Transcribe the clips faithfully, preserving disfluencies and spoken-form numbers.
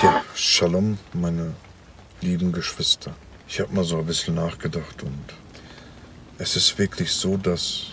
Ja, Shalom, meine lieben Geschwister. Ich habe mal so ein bisschen nachgedacht und es ist wirklich so, dass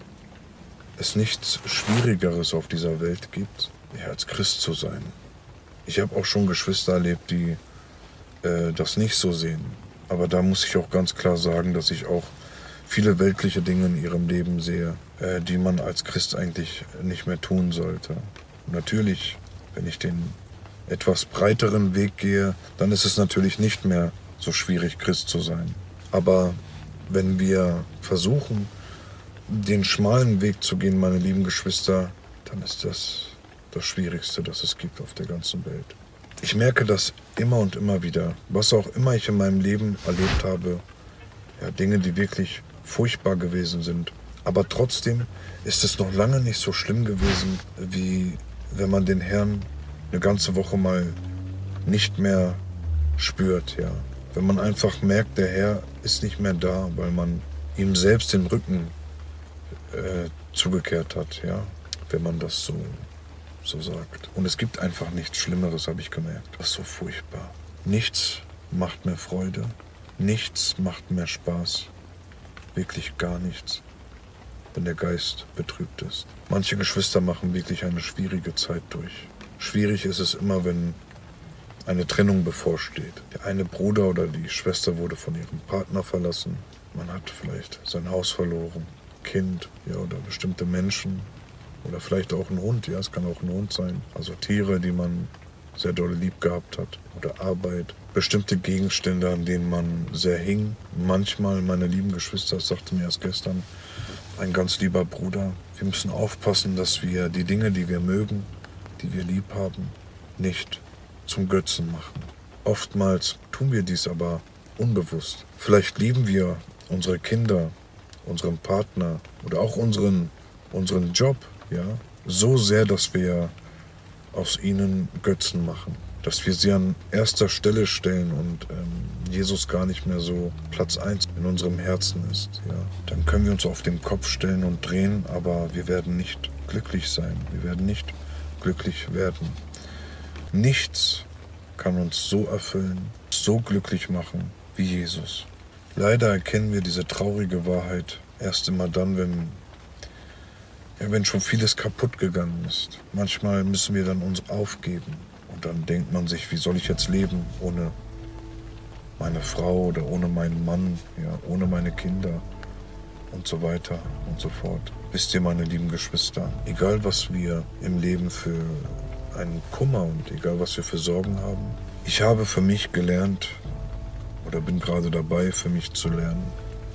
es nichts Schwierigeres auf dieser Welt gibt, ja, als Christ zu sein. Ich habe auch schon Geschwister erlebt, die äh, das nicht so sehen. Aber da muss ich auch ganz klar sagen, dass ich auch viele weltliche Dinge in ihrem Leben sehe, äh, die man als Christ eigentlich nicht mehr tun sollte. Und natürlich, wenn ich den etwas breiteren Weg gehe, dann ist es natürlich nicht mehr so schwierig, Christ zu sein. Aber wenn wir versuchen, den schmalen Weg zu gehen, meine lieben Geschwister, dann ist das das Schwierigste, das es gibt auf der ganzen Welt. Ich merke das immer und immer wieder, was auch immer ich in meinem Leben erlebt habe, ja, Dinge, die wirklich furchtbar gewesen sind. Aber trotzdem ist es noch lange nicht so schlimm gewesen, wie wenn man den Herrn eine ganze Woche mal nicht mehr spürt, ja. Wenn man einfach merkt, der Herr ist nicht mehr da, weil man ihm selbst den Rücken äh, zugekehrt hat, ja. Wenn man das so, so sagt. Und es gibt einfach nichts Schlimmeres, habe ich gemerkt. Das ist so furchtbar. Nichts macht mehr Freude. Nichts macht mehr Spaß. Wirklich gar nichts, wenn der Geist betrübt ist. Manche Geschwister machen wirklich eine schwierige Zeit durch. Schwierig ist es immer, wenn eine Trennung bevorsteht. Der eine Bruder oder die Schwester wurde von ihrem Partner verlassen. Man hat vielleicht sein Haus verloren, Kind, ja, oder bestimmte Menschen. Oder vielleicht auch ein Hund, ja, es kann auch ein Hund sein. Also Tiere, die man sehr doll lieb gehabt hat. Oder Arbeit. Bestimmte Gegenstände, an denen man sehr hing. Manchmal, meine lieben Geschwister, das sagte mir erst gestern ein ganz lieber Bruder, wir müssen aufpassen, dass wir die Dinge, die wir mögen, die wir lieb haben, nicht zum Götzen machen. Oftmals tun wir dies aber unbewusst. Vielleicht lieben wir unsere Kinder, unseren Partner oder auch unseren, unseren Job, ja, so sehr, dass wir aus ihnen Götzen machen. Dass wir sie an erster Stelle stellen und ähm, Jesus gar nicht mehr so Platz eins in unserem Herzen ist. Ja. Dann können wir uns auf den Kopf stellen und drehen, aber wir werden nicht glücklich sein. Wir werden nicht glücklich werden. Nichts kann uns so erfüllen, so glücklich machen wie Jesus. Leider erkennen wir diese traurige Wahrheit erst immer dann, wenn, ja, wenn schon vieles kaputt gegangen ist. Manchmal müssen wir dann uns aufgeben. Und dann denkt man sich, wie soll ich jetzt leben ohne meine Frau oder ohne meinen Mann, ja, ohne meine Kinder und so weiter und so fort. Wisst ihr, meine lieben Geschwister, egal was wir im Leben für einen Kummer und egal was wir für Sorgen haben, ich habe für mich gelernt oder bin gerade dabei, für mich zu lernen,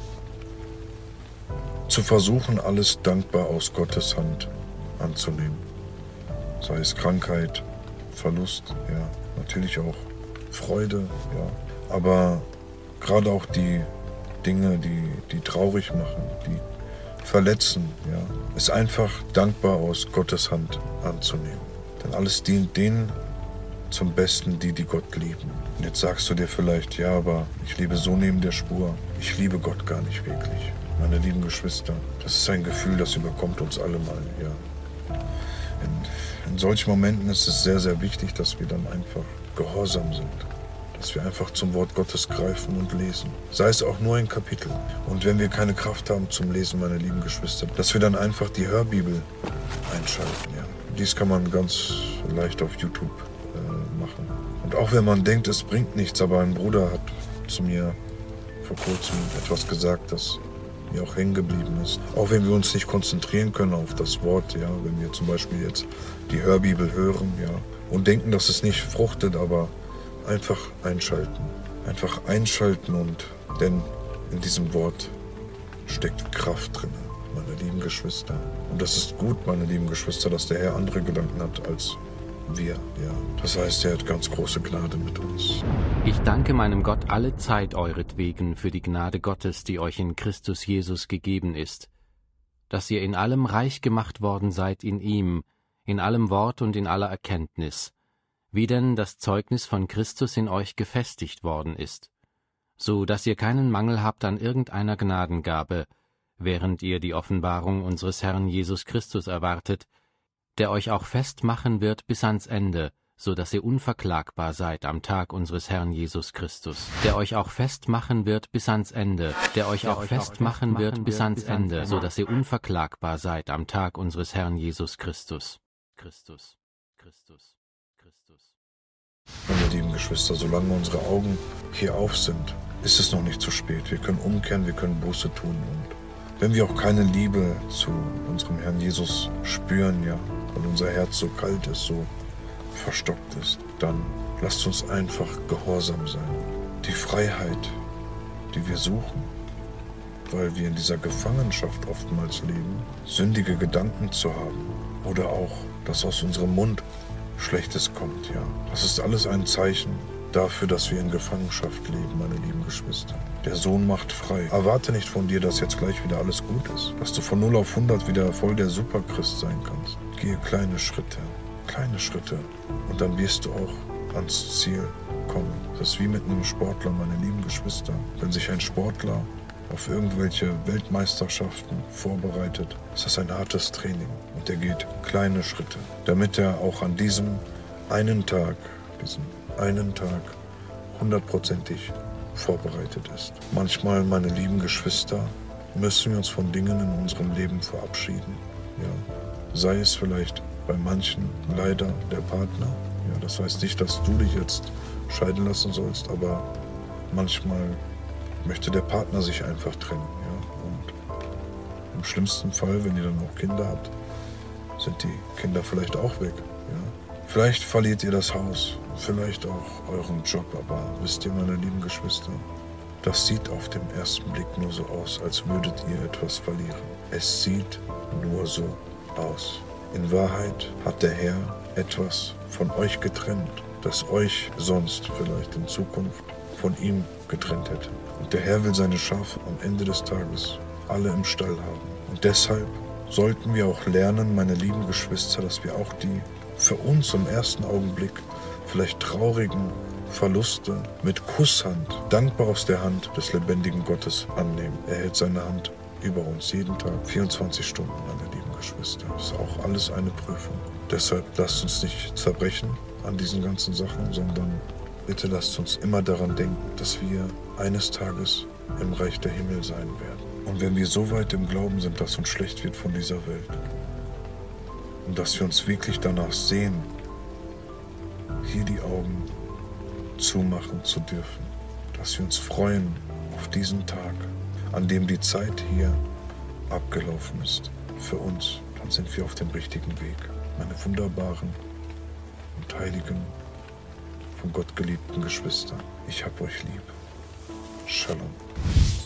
zu versuchen, alles dankbar aus Gottes Hand anzunehmen. Sei es Krankheit, Verlust, ja, natürlich auch Freude, ja, aber gerade auch die Dinge, die, die traurig machen, die verletzen, ja, ist einfach dankbar aus Gottes Hand anzunehmen. Denn alles dient denen zum Besten, die, die Gott lieben. Und jetzt sagst du dir vielleicht, ja, aber ich lebe so neben der Spur. Ich liebe Gott gar nicht wirklich. Meine lieben Geschwister, das ist ein Gefühl, das überkommt uns alle mal, ja. In, in solchen Momenten ist es sehr, sehr wichtig, dass wir dann einfach gehorsam sind. Dass wir einfach zum Wort Gottes greifen und lesen. Sei es auch nur ein Kapitel. Und wenn wir keine Kraft haben zum Lesen, meine lieben Geschwister, dass wir dann einfach die Hörbibel einschalten, ja. Dies kann man ganz leicht auf YouTube äh, machen. Und auch wenn man denkt, es bringt nichts, aber ein Bruder hat zu mir vor kurzem etwas gesagt, das mir auch hängen geblieben ist. Auch wenn wir uns nicht konzentrieren können auf das Wort, ja, wenn wir zum Beispiel jetzt die Hörbibel hören, ja, und denken, dass es nicht fruchtet, aber einfach einschalten. Einfach einschalten und, denn in diesem Wort steckt Kraft drin, meine lieben Geschwister. Und das ist gut, meine lieben Geschwister, dass der Herr andere Gedanken hat als wir, ja. Das heißt, er hat ganz große Gnade mit uns. Ich danke meinem Gott alle Zeit euretwegen für die Gnade Gottes, die euch in Christus Jesus gegeben ist, dass ihr in allem reich gemacht worden seid in ihm, in allem Wort und in aller Erkenntnis, wie denn das Zeugnis von Christus in euch gefestigt worden ist, so dass ihr keinen Mangel habt an irgendeiner Gnadengabe, während ihr die Offenbarung unseres Herrn Jesus Christus erwartet, der euch auch festmachen wird bis ans Ende, so dass ihr unverklagbar seid am Tag unseres Herrn Jesus Christus, der euch auch festmachen wird bis ans Ende, der euch auch festmachen wird bis ans Ende, so dass ihr unverklagbar seid am Tag unseres Herrn Jesus Christus. Christus, Christus, Christus. Meine lieben Geschwister, solange unsere Augen hier auf sind, ist es noch nicht zu spät. Wir können umkehren, wir können Buße tun. Und wenn wir auch keine Liebe zu unserem Herrn Jesus spüren, ja, weil unser Herz so kalt ist, so verstockt ist, dann lasst uns einfach gehorsam sein. Die Freiheit, die wir suchen, weil wir in dieser Gefangenschaft oftmals leben, sündige Gedanken zu haben oder auch, dass aus unserem Mund Schlechtes kommt, ja. Das ist alles ein Zeichen dafür, dass wir in Gefangenschaft leben, meine lieben Geschwister. Der Sohn macht frei. Erwarte nicht von dir, dass jetzt gleich wieder alles gut ist, dass du von null auf hundert wieder voll der Superchrist sein kannst. Gehe kleine Schritte. Kleine Schritte und dann wirst du auch ans Ziel kommen. Das ist wie mit einem Sportler, meine lieben Geschwister. Wenn sich ein Sportler auf irgendwelche Weltmeisterschaften vorbereitet, ist das ein hartes Training und er geht kleine Schritte, damit er auch an diesem einen Tag, diesen einen Tag hundertprozentig vorbereitet ist. Manchmal, meine lieben Geschwister, müssen wir uns von Dingen in unserem Leben verabschieden. Ja. Sei es vielleicht bei manchen leider der Partner. Ja, das heißt nicht, dass du dich jetzt scheiden lassen sollst, aber manchmal möchte der Partner sich einfach trennen. Ja? Und im schlimmsten Fall, wenn ihr dann auch Kinder habt, sind die Kinder vielleicht auch weg. Ja? Vielleicht verliert ihr das Haus, vielleicht auch euren Job, aber wisst ihr, meine lieben Geschwister, das sieht auf den ersten Blick nur so aus, als würdet ihr etwas verlieren. Es sieht nur so aus. In Wahrheit hat der Herr etwas von euch getrennt, das euch sonst vielleicht in Zukunft von ihm getrennt hätte. Und der Herr will seine Schafe am Ende des Tages alle im Stall haben. Und deshalb sollten wir auch lernen, meine lieben Geschwister, dass wir auch die für uns im ersten Augenblick vielleicht traurigen Verluste mit Kusshand, dankbar aus der Hand des lebendigen Gottes annehmen. Er hält seine Hand über uns jeden Tag, vierundzwanzig Stunden, meine lieben Geschwister. Das ist auch alles eine Prüfung. Deshalb lasst uns nicht zerbrechen an diesen ganzen Sachen, sondern bitte lasst uns immer daran denken, dass wir eines Tages im Reich der Himmel sein werden. Und wenn wir so weit im Glauben sind, dass uns schlecht wird von dieser Welt und dass wir uns wirklich danach sehen, hier die Augen zumachen zu dürfen, dass wir uns freuen auf diesen Tag, an dem die Zeit hier abgelaufen ist für uns, dann sind wir auf dem richtigen Weg. Meine wunderbaren und heiligen, von Gott geliebten Geschwister, ich hab euch lieb. Shalom.